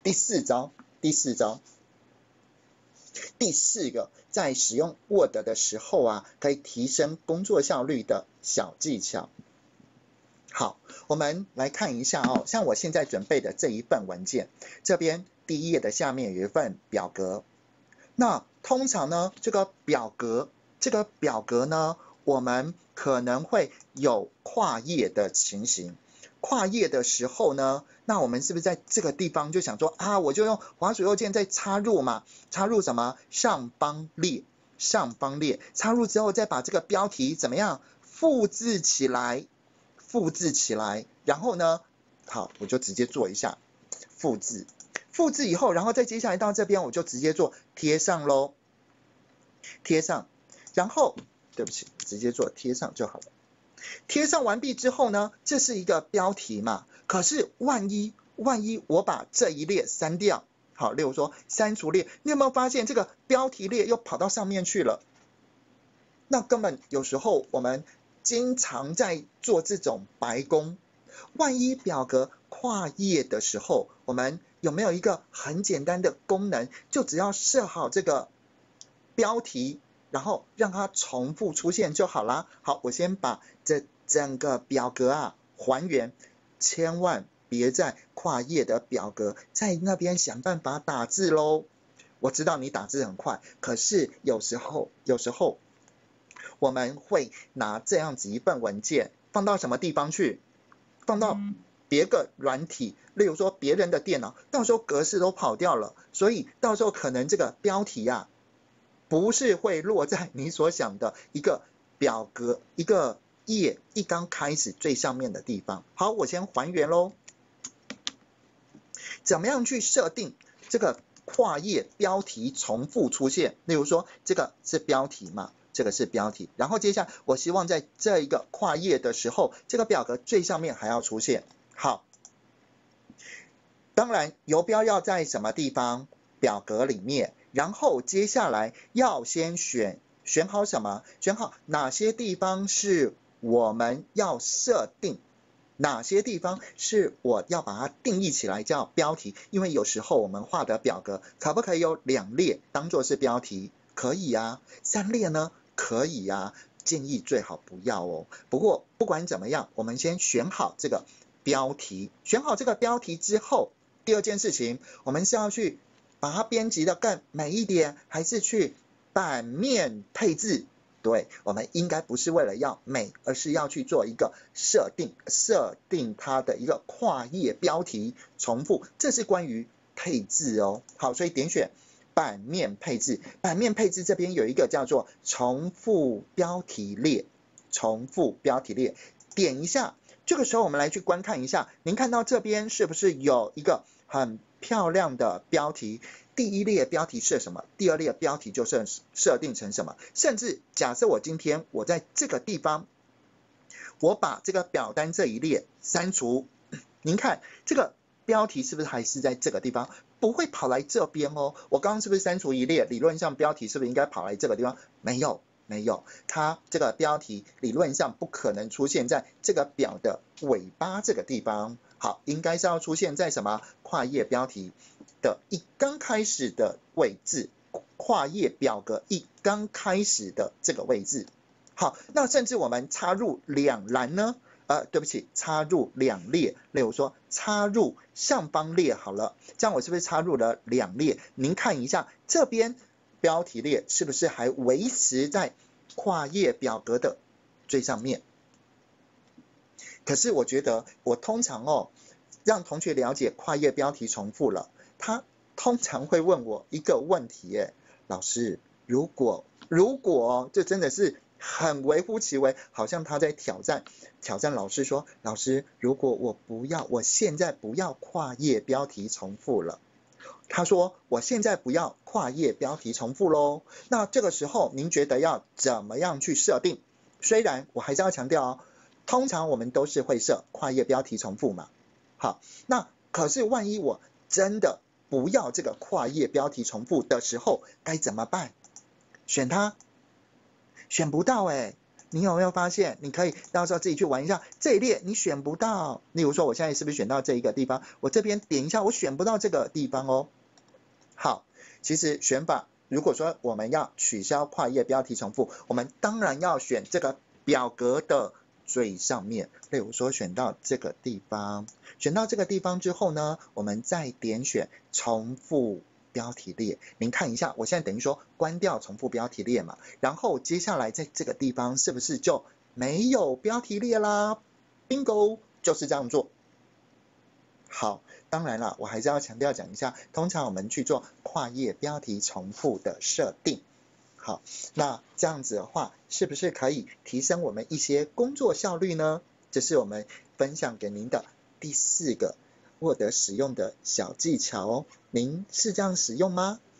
第四招，第四个，在使用 Word 的时候啊，可以提升工作效率的小技巧。好，我们来看一下哦，像我现在准备的这一份文件，这边第一页的下面有一份表格。那通常呢，这个表格呢，我们可能会有跨页的情形。跨页的时候呢，那我们是不是在这个地方就想说啊，我就用滑鼠右键再插入嘛？插入什么？上方列。插入之后，再把这个标题怎么样？复制起来。然后呢，好，我就直接做一下复制。复制以后，然后再接下来到这边，我就直接做贴上咯。贴上，然后对不起，直接做贴上就好了。贴上完毕之后呢，这是一个标题嘛，可是万一我把这一列删掉，好，例如说删除列，你有没有发现这个标题列又跑到上面去了？那根本有时候我们经常在做这种白工，万一表格跨页的时候，我们有没有一个很简单的功能，就只要设好这个标题，然后让它重复出现就好啦。好，我先把这整个表格啊还原，千万别在跨页的表格在那边想办法打字咯。我知道你打字很快，可是有时候我们会拿这样子一份文件放到什么地方去？放到别个软体，例如说别人的电脑，到时候格式都跑掉了，所以到时候可能这个标题啊，不是会落在你所想的一个表格一个页一刚开始最上面的地方。好，我先还原咯。怎么样去设定这个跨页标题重复出现？例如说这个是标题嘛，这个是标题，然后接下来我希望在这一个跨页的时候，这个表格最上面还要出现。好，当然游标要在什么地方？表格里面，然后接下来要先选好什么？选好哪些地方是我们要设定，哪些地方是我要把它定义起来叫标题。因为有时候我们画的表格可不可以有2列当做是标题？可以啊。3列呢？可以啊。建议最好不要哦。不过不管怎么样，我们先选好这个标题。选好这个标题之后，第二件事情，我们是要去把它编辑的更美一点，还是去版面配置？对，我们应该不是为了要美，而是要去做一个设定它的一个跨页标题重复，这是关于配置哦。好，所以点选版面配置，版面配置这边有一个叫做重复标题列，点一下。这个时候我们来去观看一下，您看到这边是不是有一个很漂亮的标题？第一列标题是什么？第二列标题就设定成什么？甚至假设我今天我在这个地方，我把这个表单这一列删除，您看这个标题是不是还是在这个地方？不会跑来这边哦。我刚刚是不是删除一列？理论上标题是不是应该跑来这个地方？没有，它这个标题理论上不可能出现在这个表的尾巴这个地方。好，应该是要出现在什么？跨页标题的一刚开始的位置，跨页表格一刚开始的这个位置。好，那甚至我们插入2栏呢？对不起，插入2列，例如说插入上方列好了，这样我是不是插入了2列？您看一下这边标题列是不是还维持在跨页表格的最上面？可是我觉得我通常让同学了解跨页标题重复了，他通常会问我一个问题，老师，如果这真的是很微乎其微，好像他在挑战老师说，老师，如果我现在不要跨页标题重复了，他说我现在不要跨页标题重复咯，那这个时候您觉得要怎么样去设定？虽然我还是要强调通常我们都是会设跨页标题重复嘛。好，那可是万一我真的不要这个跨页标题重复的时候该怎么办？选它？选不到你有没有发现，你可以到时候自己去玩一下，这一列你选不到，例如说我现在是不是选到这一个地方，我这边点一下，我选不到这个地方哦。好，其实选法，如果说我们要取消跨页标题重复，我们当然要选这个表格的最上面，例如说选到这个地方，选到这个地方之后呢，我们再点选重复标题列。您看一下，我现在等于说关掉重复标题列嘛，然后接下来在这个地方是不是就没有标题列啦 ？Bingo， 就是这样做。好，当然了，我还是要强调讲一下，通常我们去做跨页标题重复的设定。好，那这样子的话，是不是可以提升我们一些工作效率呢？这是我们分享给您的第4个Word 使用的小技巧哦。您是这样使用吗？